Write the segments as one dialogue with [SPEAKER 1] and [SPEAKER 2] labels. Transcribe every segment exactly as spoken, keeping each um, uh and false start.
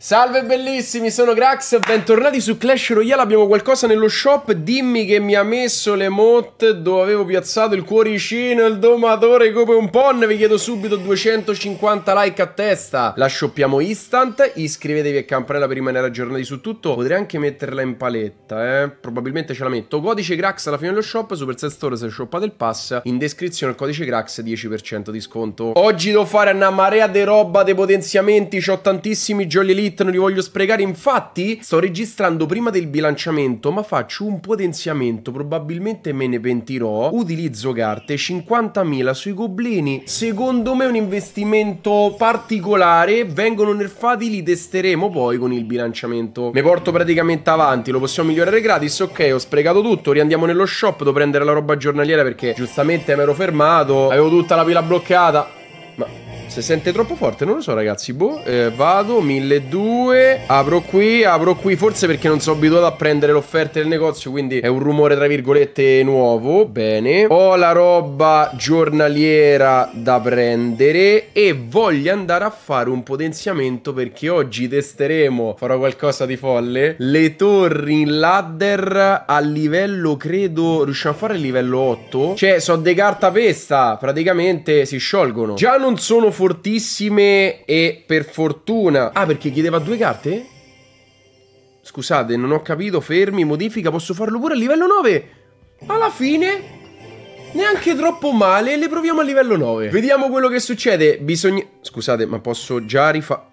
[SPEAKER 1] Salve bellissimi, sono Grax, bentornati su Clash Royale. Abbiamo qualcosa nello shop. Dimmi che mi ha messo le emote dove avevo piazzato il cuoricino, il domatore come un pon. Vi chiedo subito duecentocinquanta like a testa. La shoppiamo instant. Iscrivetevi a campanella per rimanere aggiornati su tutto. Potrei anche metterla in paletta, eh probabilmente ce la metto. Codice Grax alla fine dello shop. Supercell Store se shoppate il pass. In descrizione il codice Grax, dieci per cento di sconto. Oggi devo fare una marea di roba, dei potenziamenti. C'ho tantissimi Jolly Elite, non li voglio sprecare. Infatti sto registrando prima del bilanciamento, ma faccio un potenziamento, probabilmente me ne pentirò. Utilizzo carte, cinquantamila sui goblini. Secondo me è un investimento particolare. Vengono nerfati, li testeremo poi con il bilanciamento. Mi porto praticamente avanti, lo possiamo migliorare gratis. Ok, ho sprecato tutto, riandiamo nello shop. Devo prendere la roba giornaliera perché giustamente mi ero fermato, avevo tutta la pila bloccata. Ma si sente troppo forte, non lo so ragazzi, boh, eh, vado, milleduecento, apro qui, apro qui, forse perché non sono abituato a prendere l'offerta del negozio, quindi è un rumore tra virgolette nuovo, bene. Ho la roba giornaliera da prendere e voglio andare a fare un potenziamento perché oggi testeremo, farò qualcosa di folle, le torri in ladder a livello, credo, riusciamo a fare il livello otto, cioè so de carta pesta, praticamente si sciolgono. Già non sono fortissime e per fortuna... Ah, perché chiedeva due carte? Scusate, non ho capito, fermi, modifica, posso farlo pure a livello nove? Alla fine... neanche troppo male, le proviamo a livello nove. Vediamo quello che succede, bisogna... Scusate, ma posso già rifare...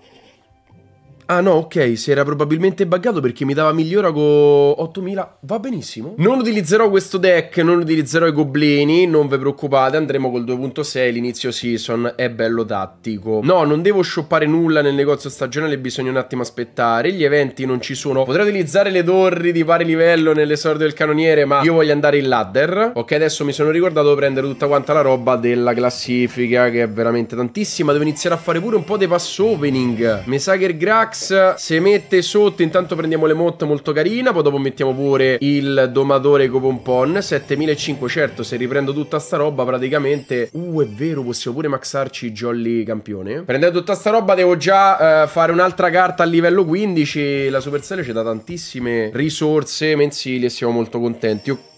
[SPEAKER 1] Ah no, ok, si era probabilmente buggato perché mi dava migliora con ottomila. Va benissimo. Non utilizzerò questo deck, non utilizzerò i goblini, non vi preoccupate, andremo col due punto sei, l'inizio season è bello tattico. No, non devo shoppare nulla nel negozio stagionale, bisogna un attimo aspettare. Gli eventi non ci sono. Potrei utilizzare le torri di pari livello nell'esordio del canoniere, ma io voglio andare in ladder. Ok, adesso mi sono ricordato di prendere tutta quanta la roba della classifica, che è veramente tantissima. Devo iniziare a fare pure un po' dei pass opening. Mi sa che il Grax se mette sotto, intanto prendiamo le mod molto carina, poi dopo mettiamo pure il domatore Copompon, settemilacinquecento, certo, se riprendo tutta sta roba praticamente... Uh, è vero, possiamo pure maxarci i Jolly campione. Prendendo tutta sta roba devo già uh, fare un'altra carta a livello quindici, la Supercell ci dà tantissime risorse mensili e siamo molto contenti. Io...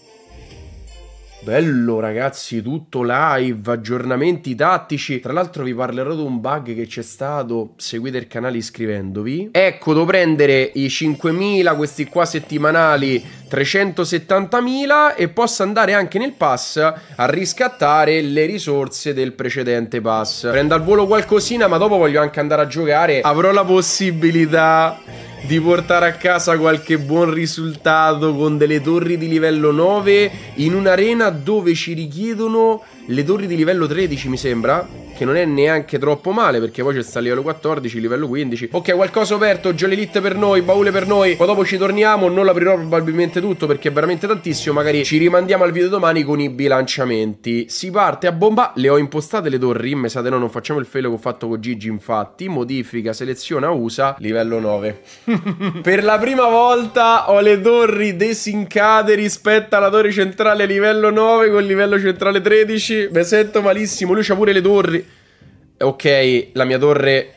[SPEAKER 1] Bello ragazzi, tutto live, aggiornamenti tattici. Tra l'altro vi parlerò di un bug che c'è stato. Seguite il canale iscrivendovi. Ecco, devo prendere i cinquemila, questi qua settimanali, trecentosettantamila, e posso andare anche nel pass a riscattare le risorse del precedente pass. Prendo al volo qualcosina, ma dopo voglio anche andare a giocare. Avrò la possibilità di portare a casa qualche buon risultato con delle torri di livello nove in un'arena dove ci richiedono le torri di livello tredici, mi sembra, che non è neanche troppo male perché poi c'è sta il livello quattordici, livello quindici. Ok, qualcosa aperto, Jolly Elite per noi, baule per noi. Poi dopo ci torniamo, non l'aprirò probabilmente tutto perché è veramente tantissimo. Magari ci rimandiamo al video domani con i bilanciamenti. Si parte a bomba. Le ho impostate le torri, mi sa di no, non facciamo il fail che ho fatto con Gigi infatti. Modifica, seleziona, usa, livello nove. Per la prima volta ho le torri desincate rispetto alla torre centrale livello nove con livello centrale tredici. Mi sento malissimo, lui c'ha pure le torri. Ok, la mia torre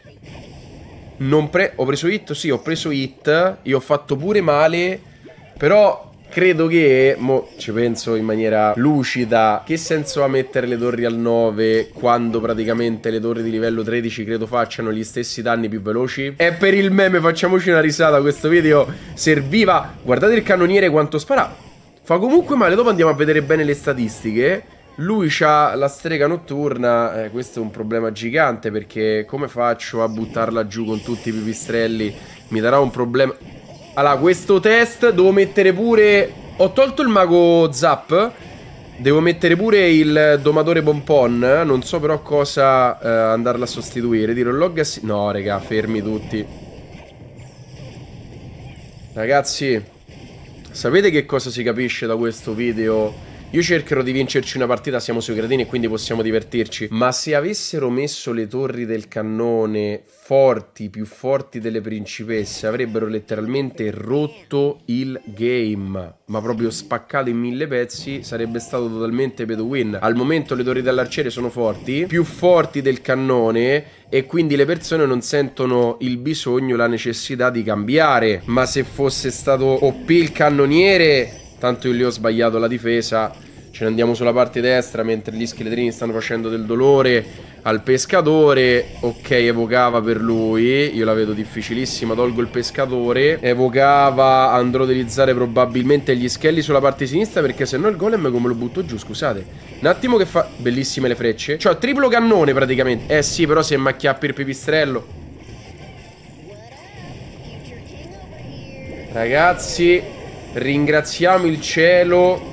[SPEAKER 1] non pre... Ho preso hit? Sì, ho preso hit. Io ho fatto pure male. Però credo che... Mo ci penso in maniera lucida. Che senso ha mettere le torri al nove quando praticamente le torri di livello tredici credo facciano gli stessi danni più veloci? È per il meme, facciamoci una risata. Questo video serviva. Guardate il canoniere quanto spara. Fa comunque male. Dopo andiamo a vedere bene le statistiche. Lui c'ha la strega notturna, eh, questo è un problema gigante perché come faccio a buttarla giù con tutti i pipistrelli? Mi darà un problema. Allora, questo test devo mettere pure... Ho tolto il mago Zap, devo mettere pure il domatore Pompon, non so però cosa eh, andarla a sostituire. Tiro il log... No, raga, fermi tutti. Ragazzi, sapete che cosa si capisce da questo video Io cercherò di vincerci una partita, siamo sui gradini e quindi possiamo divertirci. Ma se avessero messo le torri del cannone forti, più forti delle principesse, avrebbero letteralmente rotto il game. Ma proprio spaccato in mille pezzi, sarebbe stato totalmente pay to win. Al momento le torri dell'arciere sono forti, più forti del cannone, e quindi le persone non sentono il bisogno, la necessità di cambiare. Ma se fosse stato O P il cannoniere, tanto io lì ho sbagliato la difesa, ce ne andiamo sulla parte destra mentre gli scheletrini stanno facendo del dolore al pescatore. Ok, evocava per lui, io la vedo difficilissima, tolgo il pescatore. Evocava, andrò ad utilizzare probabilmente gli schelli sulla parte sinistra, perché se no il golem come lo butto giù, scusate. Un attimo che fa... Bellissime le frecce. Cioè, triplo cannone praticamente. Eh sì, però se macchiappi il pipistrello. Ragazzi, ringraziamo il cielo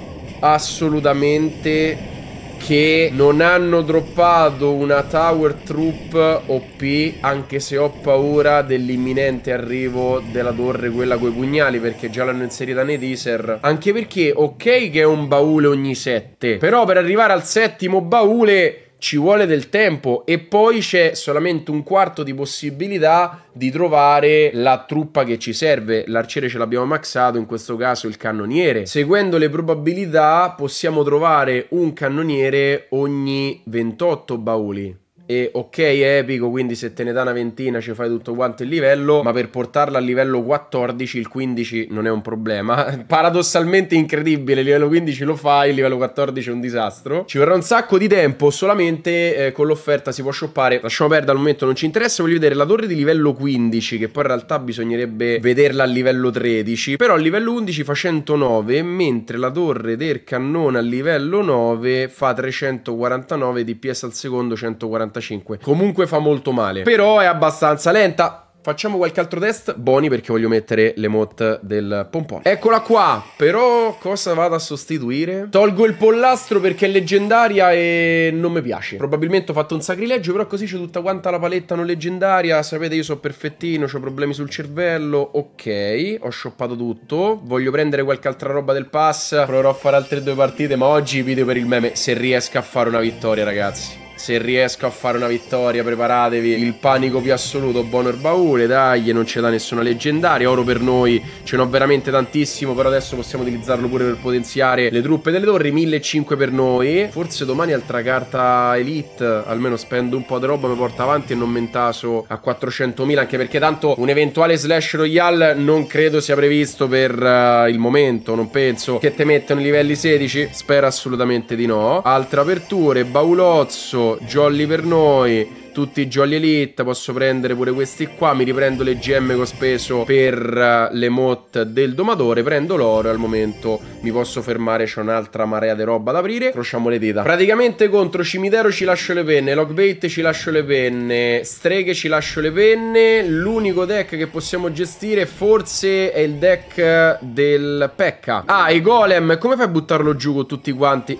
[SPEAKER 1] assolutamente che non hanno droppato una Tower Troop O P, anche se ho paura dell'imminente arrivo della torre, quella coi pugnali, perché già l'hanno inserita nei teaser. Anche perché, ok che è un baule ogni sette, però per arrivare al settimo baule ci vuole del tempo, e poi c'è solamente un quarto di possibilità di trovare la truppa che ci serve. L'arciere ce l'abbiamo maxato, in questo caso il cannoniere. Seguendo le probabilità possiamo trovare un cannoniere ogni ventotto bauli. E ok, è epico, quindi se te ne dà una ventina ci fai tutto quanto il livello, ma per portarla a livello quattordici, il quindici non è un problema. Paradossalmente incredibile, il livello quindici lo fai, il livello quattordici è un disastro. Ci vorrà un sacco di tempo, solamente eh, con l'offerta si può shoppare. Lasciamo perdere, al momento non ci interessa. Voglio vedere la torre di livello quindici, che poi in realtà bisognerebbe vederla a livello tredici. Però a livello undici fa centonove, mentre la torre del cannone a livello nove fa trecentoquarantanove D P S al secondo, centoquarantacinque. Comunque fa molto male, però è abbastanza lenta. Facciamo qualche altro test, Boni, perché voglio mettere l'emote del pompone. Eccola qua, però cosa vado a sostituire? Tolgo il pollastro perché è leggendaria e non mi piace. Probabilmente ho fatto un sacrilegio, però così c'è tutta quanta la paletta non leggendaria. Sapete, io sono perfettino, ho problemi sul cervello. Ok, ho shoppato tutto. Voglio prendere qualche altra roba del pass. Proverò a fare altre due partite, ma oggi video per il meme, se riesco a fare una vittoria, ragazzi. Se riesco a fare una vittoria, preparatevi. Il panico più assoluto, buono il baule, dai, non c'è da nessuna leggendaria. Oro per noi, ce n'ho veramente tantissimo, però adesso possiamo utilizzarlo pure per potenziare le truppe delle torri. millecinquecento per noi. Forse domani altra carta elite, almeno spendo un po' di roba, mi porta avanti e non mentaso a quattrocentomila, anche perché tanto un eventuale slash royale non credo sia previsto per uh, il momento. Non penso che te mettano i livelli sedici, spero assolutamente di no. Altre aperture, baulozzo, jolly per noi, tutti i jolly elite. Posso prendere pure questi qua. Mi riprendo le gemme che ho speso per uh, l'emote del domatore. Prendo l'oro e al momento mi posso fermare. C'è un'altra marea di roba da aprire. Crociamo le dita. Praticamente contro cimitero ci lascio le penne, logbait ci lascio le penne, streghe ci lascio le penne. L'unico deck che possiamo gestire forse è il deck del Pekka. Ah, i golem. Come fai a buttarlo giù con tutti quanti?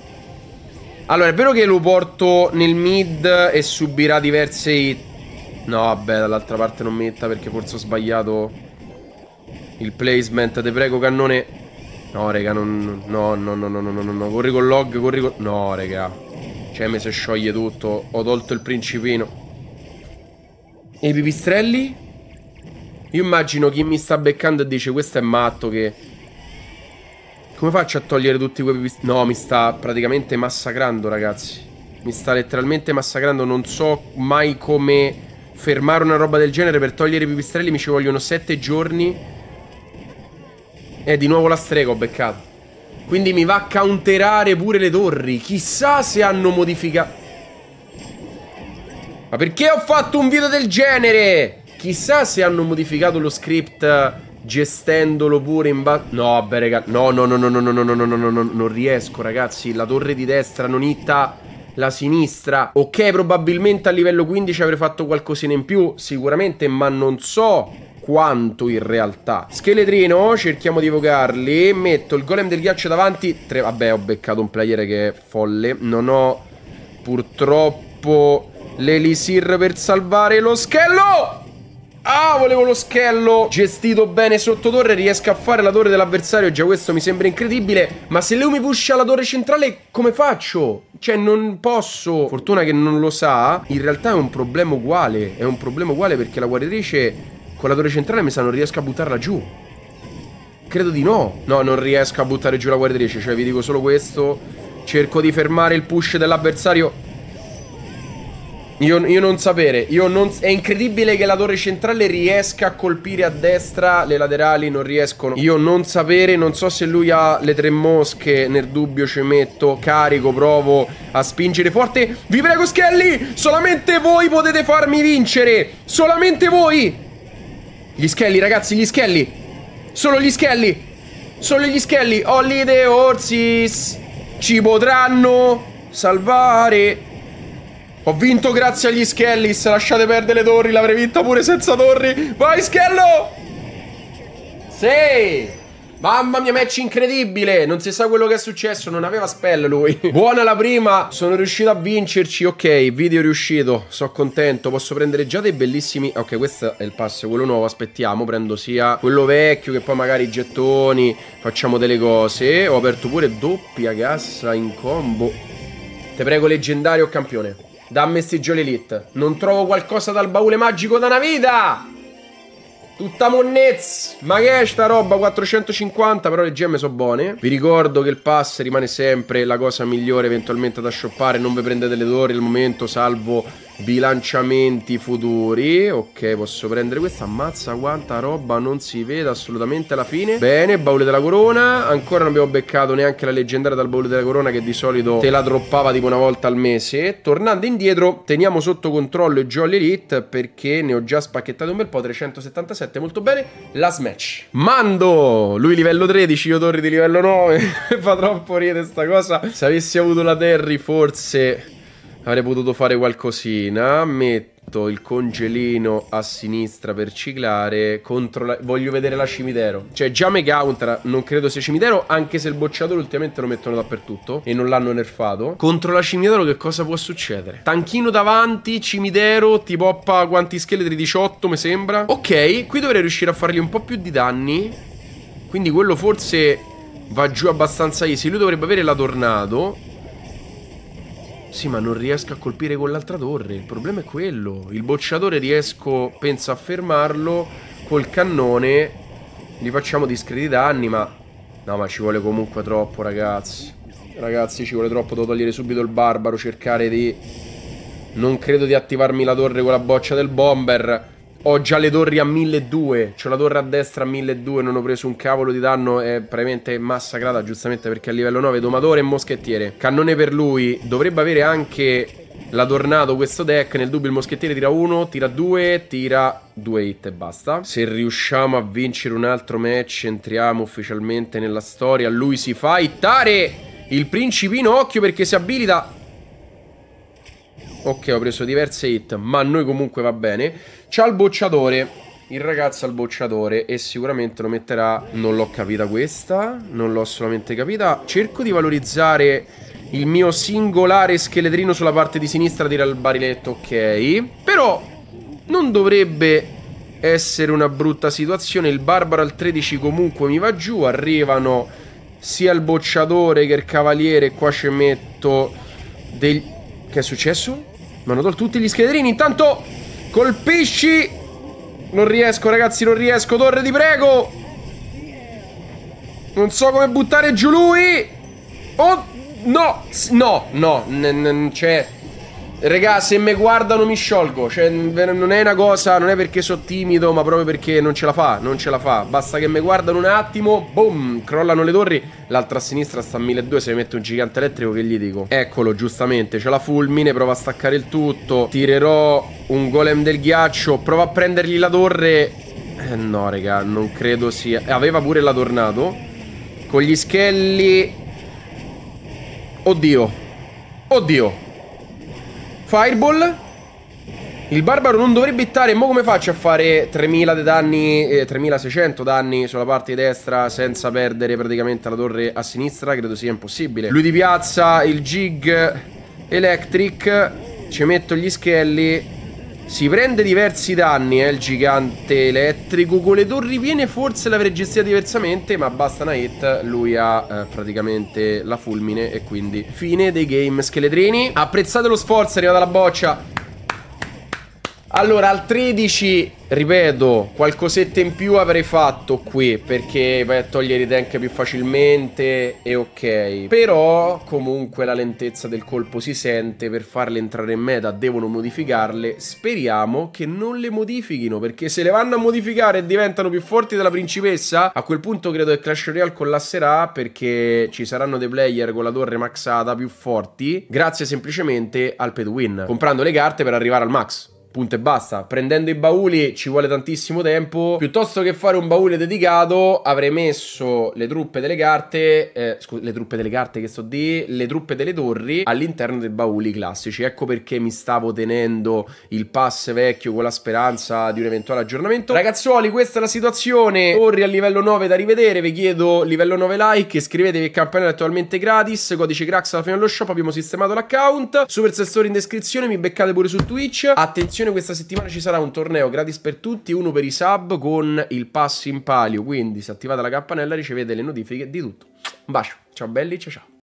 [SPEAKER 1] Allora, è vero che lo porto nel mid e subirà diverse hit. No, vabbè, dall'altra parte non metta, perché forse ho sbagliato il placement. Te prego, cannone. No, raga, non... No, no, no, no, no, no, no. Corri con log, corri con... No, raga. Cioè, mi si scioglie tutto. Ho tolto il principino. E i pipistrelli? Io immagino chi mi sta beccando e dice: questo è matto che... Come faccio a togliere tutti quei pipistrelli? No, mi sta praticamente massacrando, ragazzi. Mi sta letteralmente massacrando. Non so mai come fermare una roba del genere. Per togliere i pipistrelli mi ci vogliono sette giorni. E di nuovo la strega ho beccato. Quindi mi va a counterare pure le torri. Chissà se hanno modificato. Ma perché ho fatto un video del genere? Chissà se hanno modificato lo script gestendolo pure in base... No, vabbè, raga. No, no, no, no, no, no, no, no, no, no, no, non riesco, ragazzi. La torre di destra non hitta la sinistra. Ok, probabilmente a livello quindici avrei fatto qualcosina in più, sicuramente, ma non so quanto in realtà. Scheletrino, cerchiamo di evocarli. Metto il golem del ghiaccio davanti. Tre... Vabbè, ho beccato un player che è folle. Non ho purtroppo l'elisir per salvare lo schello. Ah, volevo lo schello. Gestito bene sotto torre. Riesco a fare la torre dell'avversario. Già questo mi sembra incredibile. Ma se lui mi pusha la torre centrale, come faccio? Cioè, non posso. Fortuna che non lo sa. In realtà è un problema uguale. È un problema uguale perché la guaritrice con la torre centrale mi sa non riesco a buttarla giù. Credo di no. No, non riesco a buttare giù la guaritrice. Cioè, vi dico solo questo. Cerco di fermare il push dell'avversario. Io, io non sapere, io non, è incredibile che la torre centrale riesca a colpire a destra, le laterali non riescono. Io non sapere, non so se lui ha le tre mosche, nel dubbio ci metto, carico, provo a spingere forte. Vi prego Skelly, solamente voi potete farmi vincere, solamente voi. Gli Skelly ragazzi, gli Skelly, solo gli Skelly, solo gli Skelly. Only the horses ci potranno salvare. Ho vinto grazie agli Skellis. Lasciate perdere le torri. L'avrei vinta pure senza torri. Vai Schello. Sì. Mamma mia, match incredibile. Non si sa quello che è successo. Non aveva spell lui. Buona la prima. Sono riuscito a vincerci. Ok, video riuscito. Sono contento. Posso prendere già dei bellissimi. Ok, questo è il passo, quello nuovo. Aspettiamo. Prendo sia quello vecchio che poi magari i gettoni. Facciamo delle cose. Ho aperto pure doppia cassa in combo. Te prego leggendario o campione. Dammi sti Jolly Elite. Non trovo qualcosa dal baule magico da una vita. Tutta monnezza. Ma che è sta roba? quattrocentocinquanta. Però le gemme sono buone. Vi ricordo che il pass rimane sempre la cosa migliore eventualmente da shoppare. Non vi prendete le torri al momento, salvo bilanciamenti futuri. Ok, posso prendere questa. Ammazza quanta roba, non si vede assolutamente alla fine. Bene, baule della corona. Ancora non abbiamo beccato neanche la leggendaria dal baule della corona, che di solito te la droppava tipo una volta al mese. Tornando indietro, teniamo sotto controllo i Jolly Elite, perché ne ho già spacchettato un bel po'. Trecentosettantasette, molto bene. La smash. Mando! Lui livello tredici, io torri di livello nove. Fa troppo ridere sta cosa. Se avessi avuto la Terry forse avrei potuto fare qualcosina. Metto il congelino a sinistra per ciclare. Contro la... Voglio vedere la cimitero. Cioè già Mega Counter non credo sia cimitero, anche se il bocciatore ultimamente lo mettono dappertutto e non l'hanno nerfato. Contro la cimitero che cosa può succedere? Tanchino davanti, cimitero, ti poppa quanti scheletri? diciotto mi sembra. Ok, qui dovrei riuscire a fargli un po' più di danni. Quindi quello forse va giù abbastanza easy. Lui dovrebbe avere la tornado. Sì, ma non riesco a colpire con l'altra torre. Il problema è quello. Il bocciatore riesco, penso, a fermarlo. Col cannone gli facciamo discreti danni, ma... No, ma ci vuole comunque troppo, ragazzi. Ragazzi, ci vuole troppo. Devo togliere subito il barbaro. Cercare di... Non credo di attivarmi la torre con la boccia del bomber. Ho già le torri a milleduecento. C'ho la torre a destra a milleduecento. Non ho preso un cavolo di danno. È praticamente massacrata, giustamente, perché a livello nove domatore e moschettiere. Cannone per lui. Dovrebbe avere anche la tornado questo deck. Nel dubbio il moschettiere tira uno, tira due, tira due hit e basta. Se riusciamo a vincere un altro match, entriamo ufficialmente nella storia. Lui si fa hittare il principino. Occhio, perché si abilita. Ok, ho preso diverse hit, ma a noi comunque va bene. C'ha il bocciatore. Il ragazzo ha il bocciatore e sicuramente lo metterà. Non l'ho capita questa. Non l'ho assolutamente capita. Cerco di valorizzare il mio singolare scheletrino sulla parte di sinistra. Tira il bariletto, ok. Però non dovrebbe essere una brutta situazione. Il barbaro al tredici comunque mi va giù. Arrivano sia il bocciatore che il cavaliere. Qua ci metto del... Che è successo? Mi hanno tolto tutti gli scheletrini. Intanto colpisci. Non riesco, ragazzi, non riesco. Torre, ti prego. Non so come buttare giù lui. Oh, no. No, no. Non c'è. Regà, se mi guardano mi sciolgo. Cioè, non è una cosa. Non è perché sono timido, ma proprio perché non ce la fa. Non ce la fa. Basta che mi guardano un attimo. Boom. Crollano le torri. L'altra a sinistra sta a milleduecento. Se mi mette un gigante elettrico, che gli dico? Eccolo, giustamente. C'è la fulmine. Prova a staccare il tutto. Tirerò un golem del ghiaccio. Prova a prendergli la torre. Eh no, raga. Non credo sia. Aveva pure la tornado. Con gli schelli. Oddio. Oddio. Fireball. Il barbaro non dovrebbe hittare. Mo come faccio a fare tremila di danni, eh, tremilaseicento danni sulla parte di destra senza perdere praticamente la torre a sinistra? Credo sia impossibile. Lui di piazza il Jig Electric. Ci metto gli schelli. Si prende diversi danni, eh, il gigante elettrico. Con le torri piene forse l'avrei gestita diversamente, ma basta una hit, lui ha eh, praticamente la fulmine e quindi fine dei game scheletrini. Apprezzate lo sforzo, è arrivata la boccia. Allora, al tredici, ripeto, qualcosetta in più avrei fatto qui, perché vai a togliere i tank più facilmente e ok. Però, comunque, la lentezza del colpo si sente, per farle entrare in meta devono modificarle. Speriamo che non le modifichino, perché se le vanno a modificare e diventano più forti della principessa, a quel punto credo che Clash Royale collasserà, perché ci saranno dei player con la torre maxata più forti, grazie semplicemente al pay to win, comprando le carte per arrivare al max. Punto e basta. Prendendo i bauli ci vuole tantissimo tempo. Piuttosto che fare un baule dedicato, avrei messo le truppe delle carte eh, scusa, le truppe delle carte che sto di le truppe delle torri all'interno dei bauli classici. Ecco perché mi stavo tenendo il pass vecchio con la speranza di un eventuale aggiornamento. Ragazzuoli, questa è la situazione. Torri a livello nove da rivedere. Vi chiedo livello nove like. Iscrivetevi, il campanello è attualmente gratis. Codice Crax alla fine dello shop. Abbiamo sistemato l'account. Supercell Store in descrizione. Mi beccate pure su Twitch. Attenzione, questa settimana ci sarà un torneo gratis per tutti, uno per i sub con il pass in palio, quindi se attivate la campanella ricevete le notifiche di tutto. Un bacio, ciao belli, ciao ciao.